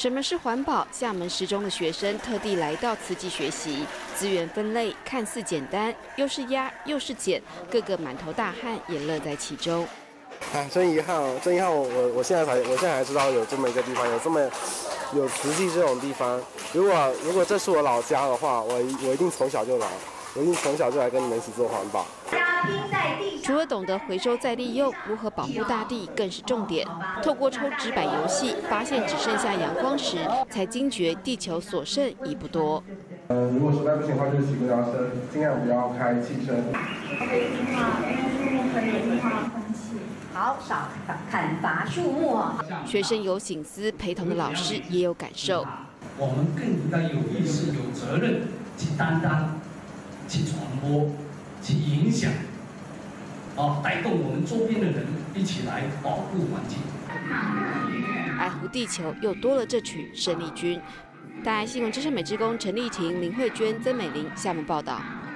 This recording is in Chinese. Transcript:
什么是环保？厦门10中的学生特地来到慈济学习。资源分类看似简单，又是压又是捡，个个满头大汗，也乐在其中。 真遗憾哦，真遗憾我现在才知道有这么一个地方，有慈济这种地方。如果这是我老家的话，我一定从小就来，我一定从小就来跟你们一起做环保。 除了懂得回收再利用，如何保护大地更是重点。透过抽纸板游戏，发现只剩下阳光时，才惊觉地球所剩已不多。 如果实在不行的话，就是骑公交车，尽量不要开汽车。 可以净化，因为树木可以净化空气。好，少砍伐树木。 学生有省思，陪同的老师也有感受。 我们更应该有意识、有责任去担当、去传播、去影响。带动我们周边的人一起来保护环境， 爱护地球，又多了这群生力军。大爱新闻之声美职工陈丽婷、林慧娟、曾美玲，厦门报道。